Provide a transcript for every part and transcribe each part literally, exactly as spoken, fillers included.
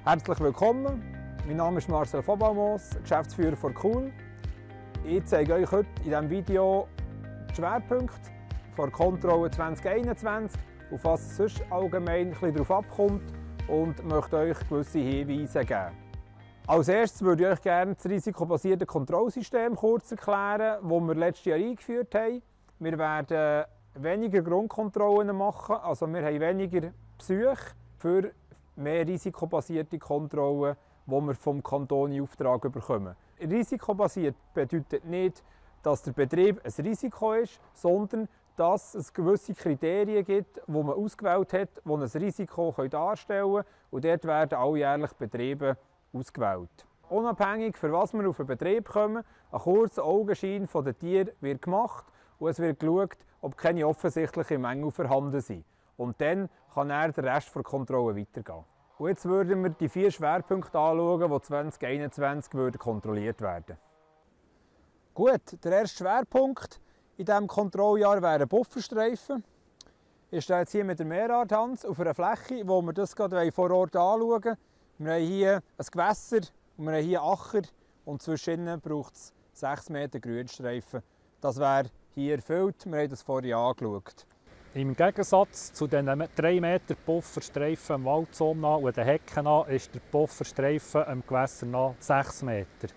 Herzlich willkommen, mein Name ist Marcel Vobalmoos, Geschäftsführer von Cool. Ich zeige euch heute in diesem Video die Schwerpunkte der Kontrolle zwanzig einundzwanzig, auf was es sonst allgemein ein bisschen darauf abkommt und möchte euch gewisse Hinweise geben. Als erstes würde ich euch gerne das risikobasierte Kontrollsystem kurz erklären, das wir letztes Jahr eingeführt haben. Wir werden weniger Grundkontrollen machen, also wir haben weniger Besuche für mehr risikobasierte Kontrollen, die wir vom Kanton in Auftrag bekommen. Risikobasiert bedeutet nicht, dass der Betrieb ein Risiko ist, sondern dass es gewisse Kriterien gibt, die man ausgewählt hat, die ein Risiko darstellen können. Und dort werden alljährlich Betriebe ausgewählt. Unabhängig, für was wir auf den Betrieb kommen, ein kurzer Augenschein der Tiere wird gemacht und es wird geschaut, ob keine offensichtlichen Mängel vorhanden sind. Und dann kann er der Rest der Kontrolle weitergehen. Und jetzt würden wir die vier Schwerpunkte anschauen, die zwanzig einundzwanzig kontrolliert werden. Gut, der erste Schwerpunkt in diesem Kontrolljahr wären Bufferstreifen. Ich stehe jetzt hier mit der Meerart-Hans auf einer Fläche, wo wir das gerade vor Ort anschauen. Wir haben hier ein Gewässer und wir haben hier Acher und zwischen braucht es sechs Meter Grünstreifen. Das wäre hier erfüllt, wir haben das vorher angeschaut. Im Gegensatz zu den drei Meter Pufferstreifen am Waldzaun und den Hecken an, ist der Pufferstreifen am Gewässer nach sechs Meter.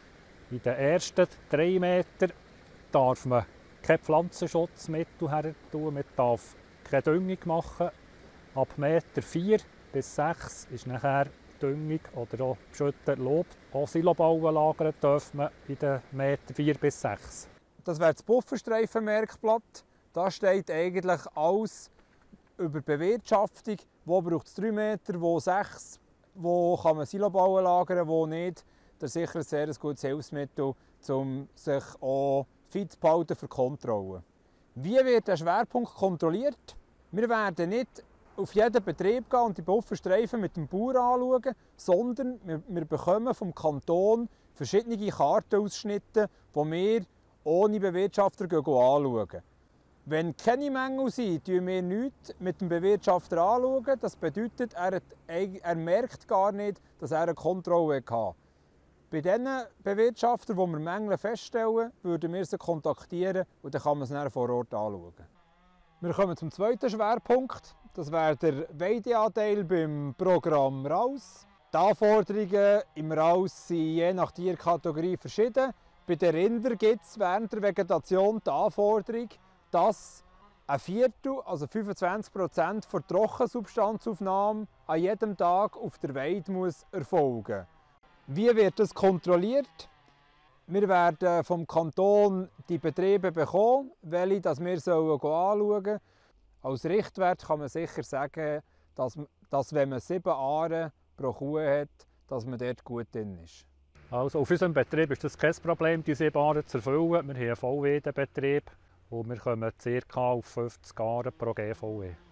In den ersten drei Metern darf man kein Pflanzenschutzmittel her tun, man darf keine Düngung machen. Ab Meter vier bis sechs ist nachher Düngung oder auch beschüttet Lob. Auch Silobauen lagern darf man in den Meter vier bis sechs. Das wäre das Pufferstreifenmerkblatt. Da steht eigentlich alles über Bewirtschaftung. Wo braucht es drei Meter, wo sechs, wo kann man Silobauen lagern, wo nicht. Das ist sicher ein sehr gutes Hilfsmittel, um sich auch fit zu behalten für Kontrollen. Wie wird der Schwerpunkt kontrolliert? Wir werden nicht auf jeden Betrieb gehen und die Bufferstreifen mit dem Bauer anschauen, sondern wir, wir bekommen vom Kanton verschiedene Kartenausschnitte, die wir ohne Bewirtschafter anschauen. Wenn keine Mängel sind, schauen wir nichts mit dem Bewirtschafter anschauen. Das bedeutet, er, hat, er merkt gar nicht, dass er eine Kontrolle hatte. Bei den Bewirtschaftern, wo wir Mängel feststellen, würden wir sie kontaktieren und dann kann man es dann vor Ort anschauen. Wir kommen zum zweiten Schwerpunkt. Das wäre der Weideanteil beim Programm Raus. Die Anforderungen im Raus sind je nach Tierkategorie verschieden. Bei den Rindern gibt es während der Vegetation die Anforderung, dass ein Viertel, also fünfundzwanzig Prozent der Trockensubstanzaufnahme an jedem Tag auf der Weide muss erfolgen. Wie wird das kontrolliert? Wir werden vom Kanton die Betriebe bekommen, welche das wir anschauen sollen. Als Richtwert kann man sicher sagen, dass, dass wenn man sieben Aare pro Kuh hat, dass man dort gut drin ist. Also auf unserem Betrieb ist das kein Problem, die sieben Aare zu erfüllen. Wir haben einen Vollweidebetrieb. Und wir kommen ca. auf fünfzig Aare pro G V E.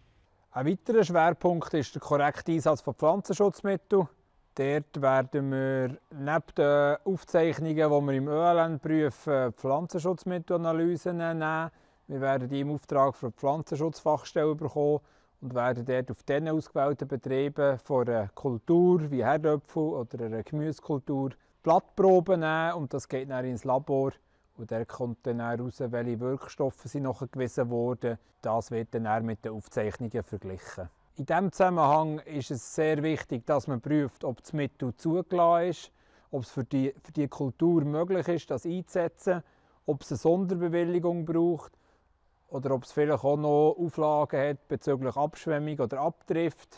Ein weiterer Schwerpunkt ist der korrekte Einsatz von Pflanzenschutzmitteln. Dort werden wir neben den Aufzeichnungen, die wir im Ö L N prüfen, Pflanzenschutzmittelanalysen nehmen. Wir werden die im Auftrag von der Pflanzenschutzfachstelle bekommen und werden dort auf diesen ausgewählten Betrieben von einer Kultur wie Herdöpfel oder einer Gemüsekultur Blattproben nehmen und das geht dann ins Labor. Und der kommt dann heraus, welche Wirkstoffe sind nachgewiesen wurden. Das wird dann mit den Aufzeichnungen verglichen. In diesem Zusammenhang ist es sehr wichtig, dass man prüft, ob das Mittel zugelassen ist, ob es für die, für die Kultur möglich ist, das einzusetzen, ob es eine Sonderbewilligung braucht oder ob es vielleicht auch noch Auflagen hat bezüglich Abschwemmung oder Abdrift.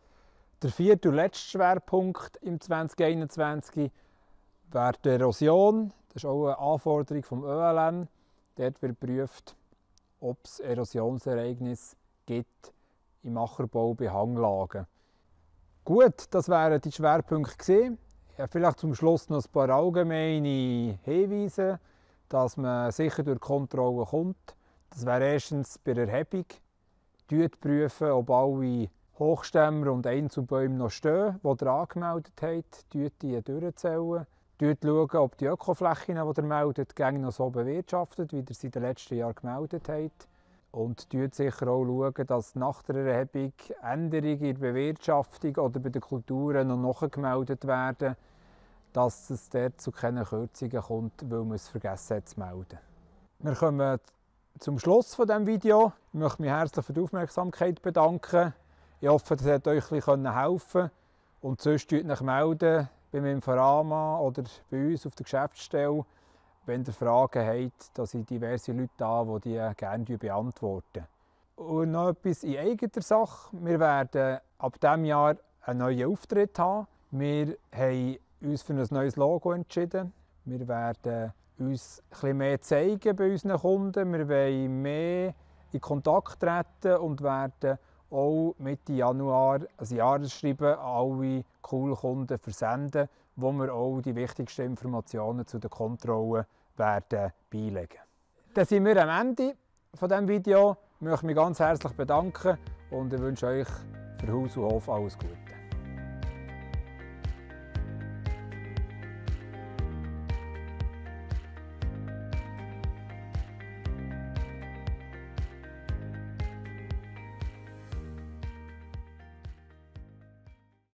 Der vierte und letzte Schwerpunkt im zwanzig einundzwanzig wäre die Erosion. Das ist auch eine Anforderung vom Ö L N. Dort wird geprüft, ob es Erosionsereignisse gibt im Ackerbau bei Hanglagen. Gut, das wären die Schwerpunkte gewesen. Ja, vielleicht zum Schluss noch ein paar allgemeine Hinweise, dass man sicher durch Kontrollen kommt. Das wäre erstens bei der Erhebung. Prüfen, ob alle Hochstämmer und Einzelbäume noch stehen, die ihr angemeldet habt. Die durchzählen. Schauen, ob die Ökoflächen, die ihr meldet, noch so bewirtschaftet, wie ihr sie in den letzten Jahren gemeldet habt. Und schaut sicher auch, schauen, dass nach der Erhebung Änderungen in der Bewirtschaftung oder bei den Kulturen noch nachgemeldet werden, dass es dort zu keinen Kürzungen kommt, weil man es vergessen hat zu melden. Wir kommen zum Schluss von diesem Video. Ich möchte mich herzlich für die Aufmerksamkeit bedanken. Ich hoffe, das hat euch ein bisschen helfen. Und sonst meldet euch melden beim Inforama oder bei uns auf der Geschäftsstelle, wenn ihr Fragen habt. Da sind diverse Leute da, die die gerne beantworten. Und noch etwas in eigener Sache. Wir werden ab diesem Jahr einen neuen Auftritt haben. Wir haben uns für ein neues Logo entschieden. Wir werden uns ein bisschen mehr zeigen bei unseren Kunden. Wir wollen mehr in Kontakt treten und werden auch Mitte Januar ein Jahresschreiben an alle Cool-Kunden versenden, wo wir auch die wichtigsten Informationen zu den Kontrollen werden beilegen. Dann sind wir am Ende von diesem Video. Ich möchte mich ganz herzlich bedanken und ich wünsche euch für Haus und Hof alles Gute.